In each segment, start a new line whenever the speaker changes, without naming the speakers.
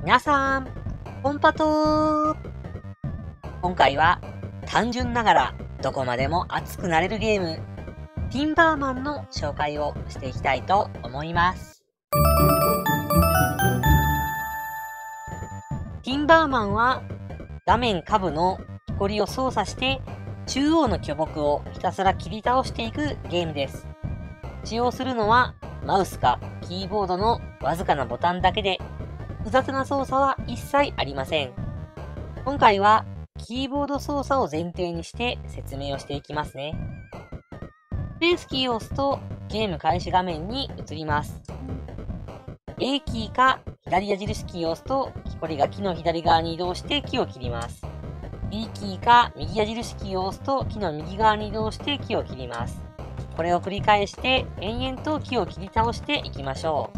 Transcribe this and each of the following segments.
皆さん、コンパトー。今回は単純ながらどこまでも熱くなれるゲーム、ティンバーマンの紹介をしていきたいと思います。ティンバーマンは画面下部の木こりを操作して中央の巨木をひたすら切り倒していくゲームです。使用するのはマウスかキーボードのわずかなボタンだけで複雑な操作は一切ありません。今回はキーボード操作を前提にして説明をしていきますね。スペースキーを押すとゲーム開始画面に移ります。A キーか左矢印キーを押すと木こりが木の左側に移動して木を切ります。B キーか右矢印キーを押すと木の右側に移動して木を切ります。これを繰り返して延々と木を切り倒していきましょう。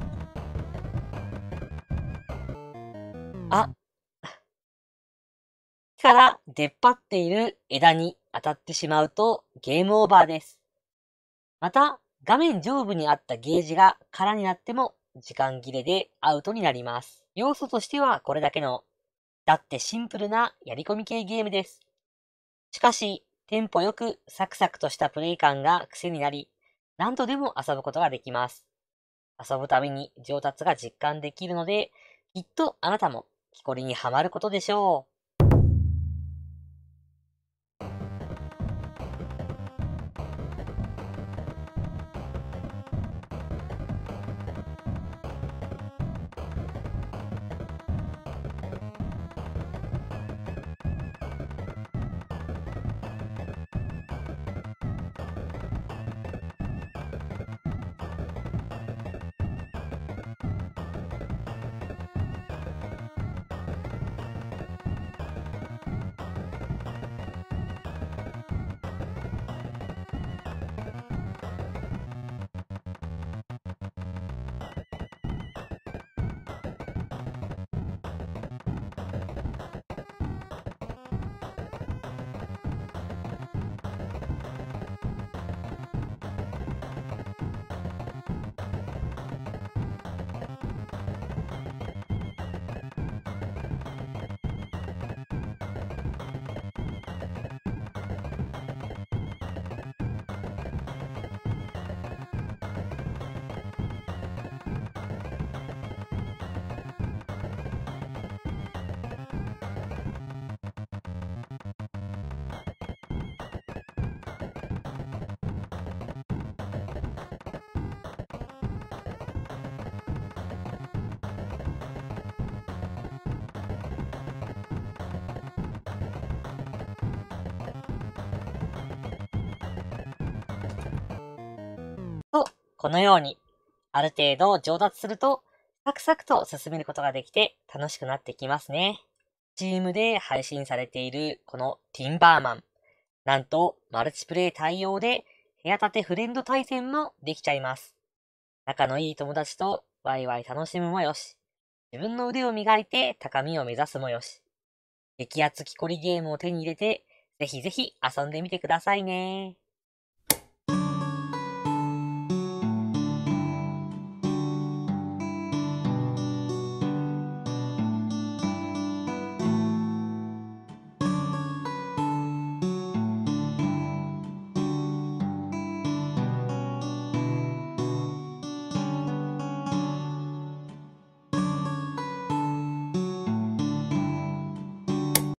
木から出っ張っている枝に当たってしまうとゲームオーバーです。また、画面上部にあったゲージが空になっても時間切れでアウトになります。要素としてはこれだけの、だってシンプルなやり込み系ゲームです。しかし、テンポよくサクサクとしたプレイ感が癖になり、何度でも遊ぶことができます。遊ぶたびに上達が実感できるので、きっとあなたも木こりにはまることでしょう。このように、ある程度上達すると、サクサクと進めることができて楽しくなってきますね。Steam で配信されているこのティンバーマン。なんと、マルチプレイ対応で部屋建てフレンド対戦もできちゃいます。仲のいい友達とワイワイ楽しむもよし、自分の腕を磨いて高みを目指すもよし、激アツ木こりゲームを手に入れて、ぜひぜひ遊んでみてくださいね。